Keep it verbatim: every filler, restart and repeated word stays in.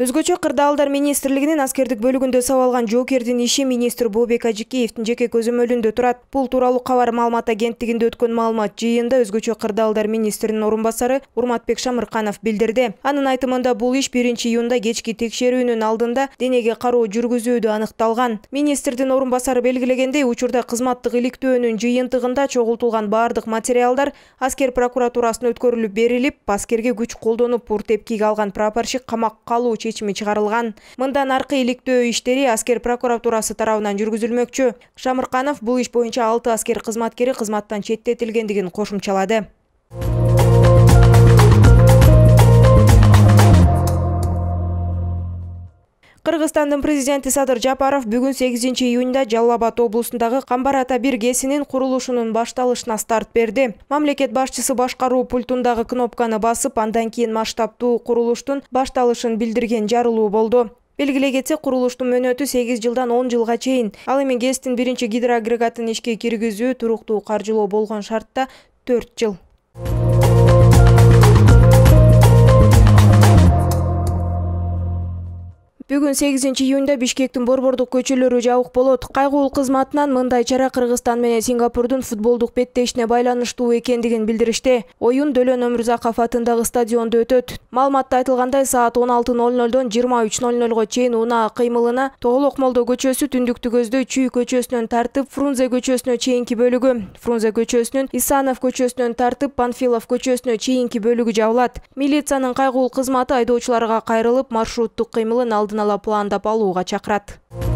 Өзгөчө кырдаалдар министрлигинин аскердик бөлүгүндө сабалган жоокердин иши министр Бообек Ажикеевдин жеке көзөмөлүндө турат. Бул тууралуу Кабар маалымат агенттигинде өткөн маалымат жыйынында өзгөчө кырдаалдар министринин орун басары Урматбек Шамырканов билдирди. Анын айтымында бул иш биринчи июнда кечки текшерүүнүн алдында денеге кароо жүргүзүүдө аныкталган. Министрдин орун басары белгилегендей, учурда кызматтык иликтөөнүн жыйынтыгында чогултулган бардык материалдар аскер прокуратурасына өткөрүлүп берилип, аскерге күч колдонуп ур тепкиге алган прапорщик камакка калуу чечими чыгарылган. Мындан аркы иликтөө иштери аскер прокуратурасы тарабынан жүргүзүлмөкчү. Шамырканов бул иш боюнча алты аскер кызматкери кызматтан четтетилгендигин кошумчалады. Кыргызстандын президенти Садыр Жапаров бүгүн сегизинчи июнда Жалал Абад облусундагы Камбар ата бир КЭСинин курулушунун башталышына старт берди. Мамлекет башчысы башкаруу пультундагы кнопканы басып, андан кийин масштабтуу курулуштун башталышын билдирген жарылуу болду. Белгилей кетсек, курулуштун мөөнөтү сегиз жылдан он жылга чейин. Ал эми КЭСтин биринчи гидроагрегатын ишке киргизүү, туруктуу каржылоо болгон шартта төрт жыл. Бүгүн сегизинчи июнда Бишкектин борбордук көчөлөрү жабык болот. Кайгуул кызматынан мындай чара Кыргызстан менен Сингапурдун футболдук беттешине байланыштуу экендигин билдиришти. Оюн Дөлөн Өмүрзаков атындагы стадиондо өтөт. Маалыматта айтылгандай, саат он алты ноль нолдон жыйырма үч ноль нолго чейин унаа кыймылына Тоголок Молдо көчөсү түндүктү көздөй Чүй көчөсүнөн тартып Фрунзе көчөсүнө чейинки бөлүгү, Фрунзе көчөсүнүн Исанов көчөсүнөн тартып Панфилов көчөсүнө чейинки бөлүгү жабылат. Милициянын кайгуул кызматы айдоочуларга кайрылып, маршруттук кыймылын алдын ала пландап алууга чакырат.